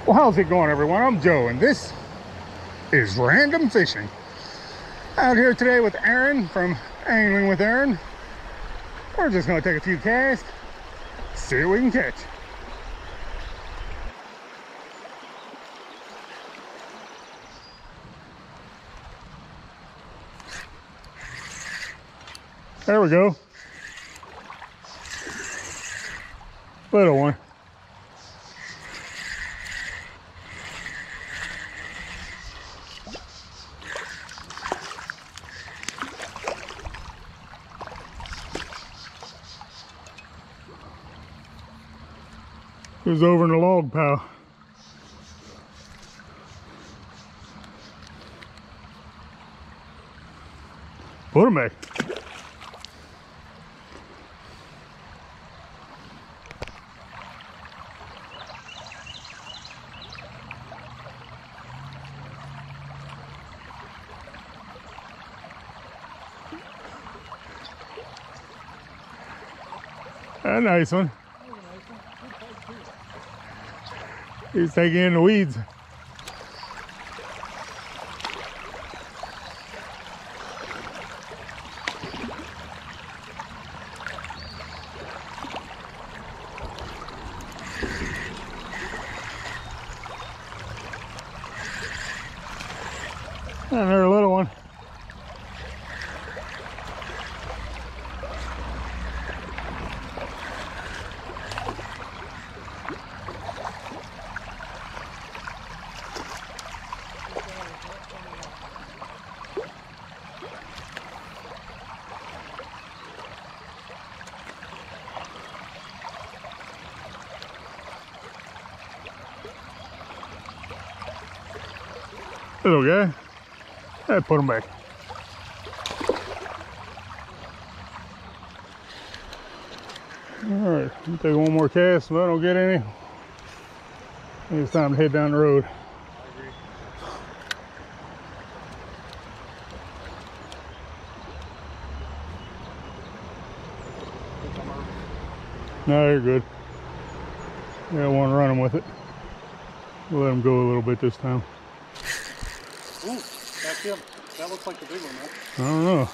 Well, how's it going, everyone? I'm Joe, and this is Random Fishing. Out here today with Aaron from Angling with Aaron. We're just going to take a few casts, see what we can catch. There we go. Little one. He was over in the log pile. Put him back. A nice one. He's taking in the weeds. Another little one. Little guy. I put him back. Alright, I'll take one more cast. If I don't get any, it's time to head down the road. I agree. No, you're good. Got one running with it. We'll let him go a little bit this time. Ooh, that's him. That looks like the big one, man. I don't know.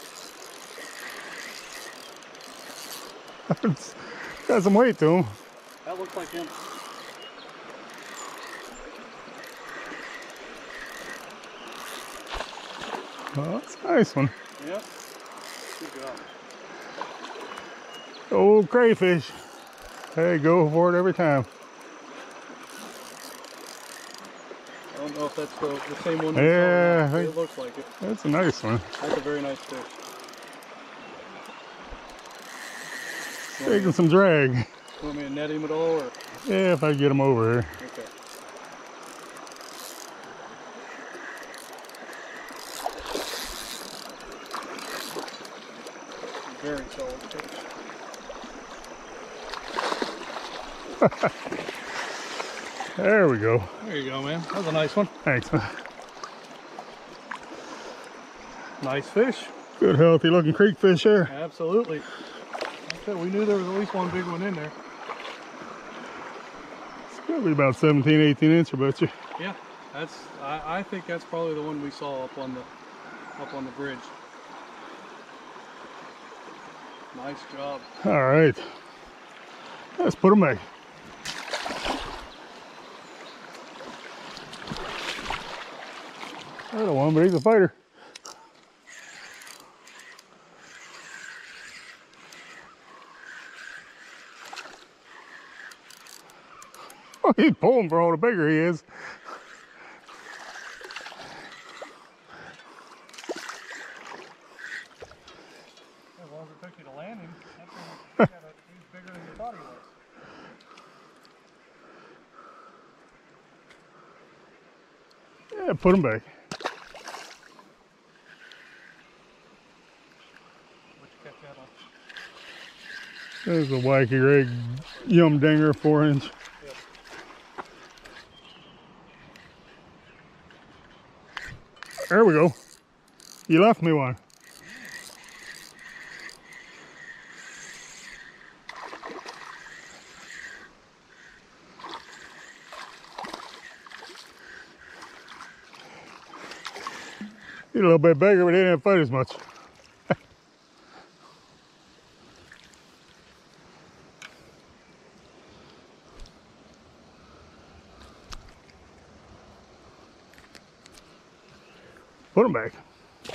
It's got some weight to him. That looks like him. Oh, that's a nice one. Yep. Good job. Old crayfish. Hey, go for it every time. I don't know if that's the same one. Yeah, but it looks like it. That's a nice one. That's a very nice fish. Taking some drag. You want me to net him at all, or? Yeah, if I get him over here. Okay. Very solid fish. There we go. There you go, man. That was a nice one. Thanks, man. Nice fish. Good, healthy looking creek fish here. Absolutely. Like I said, we knew there was at least one big one in there. It's probably about 17, 18 inch, I bet you. Yeah, that's. I think that's probably the one we saw up on the bridge. Nice job. All right. Let's put him back. Little one, but he's a fighter. Oh, he's pulling for all the bigger he is. As long as it took you to land him, that's he's bigger than you thought he was. Yeah, put him back. What'd you catch that on? There's a wacky rig yum dinger, 4-inch. Yep. There we go. You left me one. He's a little bit bigger, but he didn't fight as much. Put him back.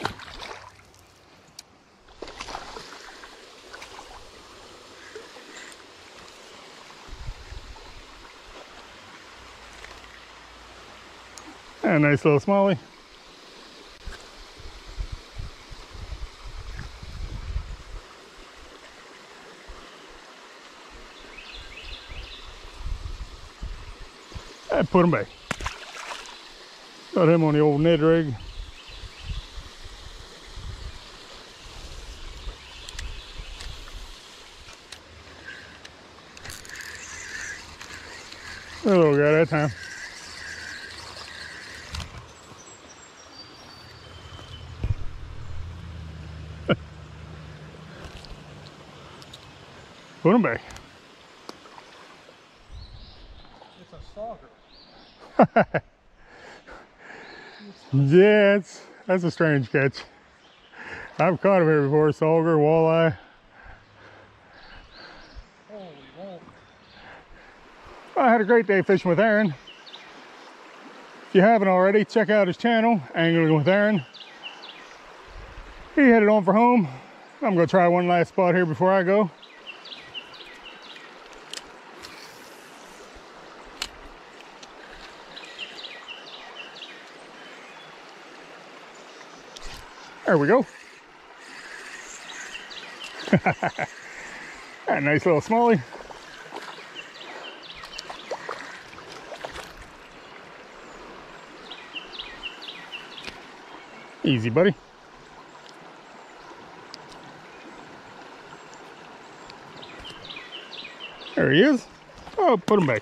And a nice little smallie. And put him back. Got him on the old Ned rig. A little guy that time. Put him back. It's a sauger. Yeah, that's a strange catch. I've caught him here before, sauger, walleye. Holy moly. I had a great day fishing with Aaron. If you haven't already, check out his channel, Angling with Aaron. He headed on for home. I'm gonna try one last spot here before I go. There we go. That nice little smallie. Easy, buddy. There he is. Oh, put him back.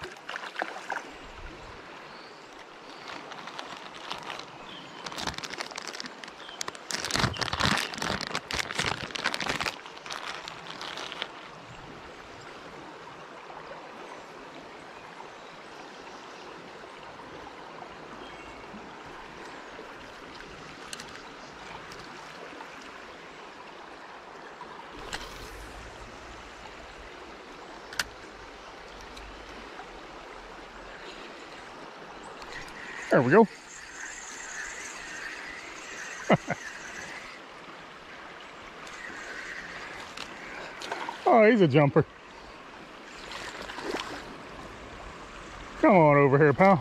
There we go. Oh, he's a jumper. Come on over here, pal.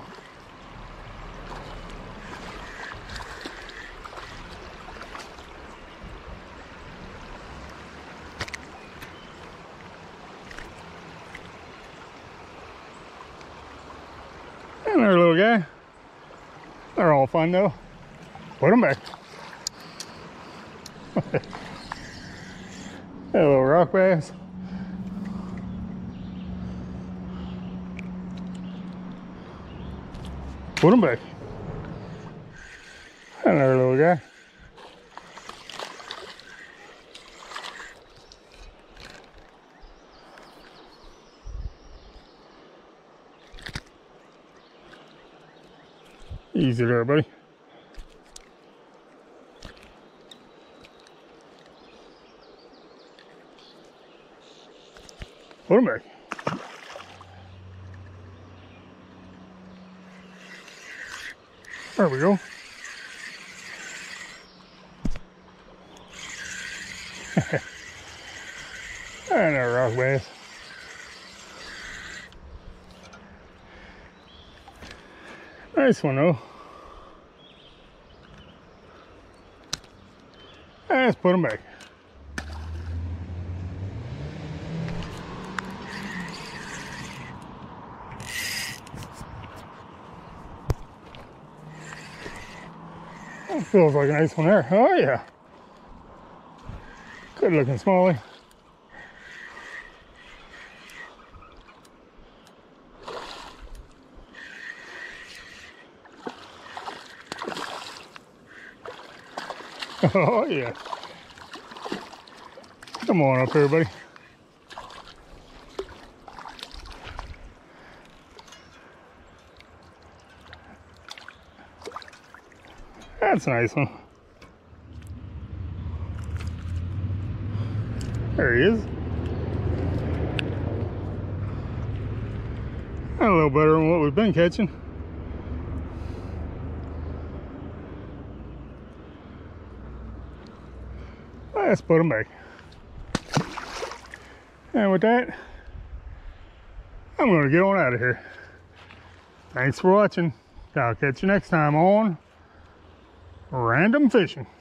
And there, little guy. They're all fun though. Put them back. That little rock bass. Put them back. Another little guy. Easy there, buddy. Put him back. There we go. And a rock bass. Nice one though. Let's put him back. That feels like a nice one there. Oh yeah. Good looking smallie. Oh yeah. Come on up here, buddy. That's a nice one. There he is. A little better than what we've been catching. Let's put him back. And with that, I'm going to get on out of here. Thanks for watching. I'll catch you next time on Random Fishing.